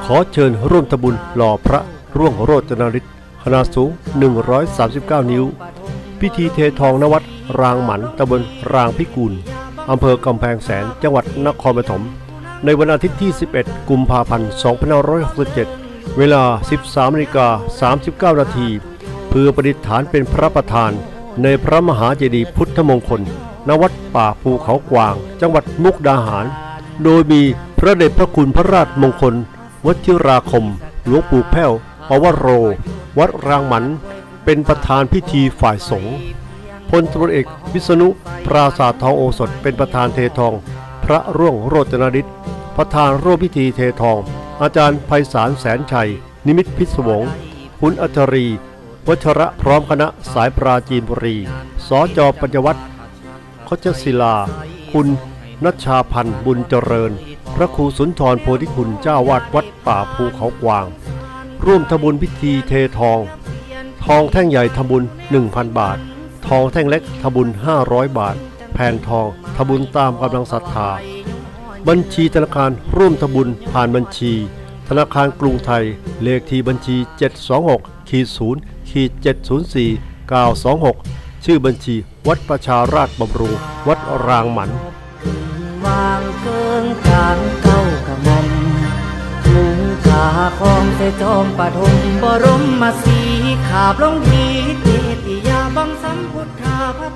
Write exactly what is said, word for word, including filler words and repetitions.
ขอเชิญร่วมทำบุญหล่อพระร่วงโรจนฤทธิ์ขนาดสูงหนึ่งร้อยสามสิบเก้านิ้วพิธีเททองณวัดรางหมันตำบลรางพิกุลอำเภอกำแพงแสนจังหวัดนครปฐมในวันอาทิตย์ที่สิบเอ็ดกุมภาพันธ์สองพันห้าร้อยหกสิบเจ็ดเวลา สิบสามนาฬิกาสามสิบเก้านาทีเพื่อประดิษฐานเป็นพระประธานในพระมหาเจดีย์พุทธมงคลณวัดป่าภูเขากวางจังหวัดมุกดาหารโดยมีพระเดชพระคุณพระราชมงคลวชิราคมหลวงปู่แพ้วปวโรวัดรางหมันเป็นประธานพิธีฝ่ายสงฆ์พลตำรวจเอกวิษณุปราสาททองโอสถเป็นประธานเททองพระร่วงโรจนฤทธิ์ประธานร่วมพิธีเททองอาจารย์ไพศาลแสนชัยนิมิตพิศวงคุณอัจรีวัชระพร้อมคณะสายปราจีนบุรีสจปัญญวัฒน์โคชศิลาคุณนัชชาพันธ์บุญเจริญพระครูสุนทรโพธิคุณเจ้าวาดวัดป่าภูเขากวางร่วมทำบุญพิธีเททองทองแท่งใหญ่ทำบุญ หนึ่งพัน บาททองแท่งเล็กทำบุญห้าร้อยบาทแผ่นทองทำบุญตามกำลังศรัทธาบัญชีธนาคารร่วมทำบุญผ่านบัญชีธนาคารกรุงไทยเลขที่บัญชี เจ็ด สอง หก ศูนย์ เจ็ด ศูนย์ สี่ เก้า สอง หกชื่อบัญชีวัดประชาราชบำรุงวัดรางหมันวางเกิงกลางเก้ากระหม่อมลุงขาของเสจอมปฐมบรมมาสีขาบลงทีเทติยาบังสัมพุทธาพระ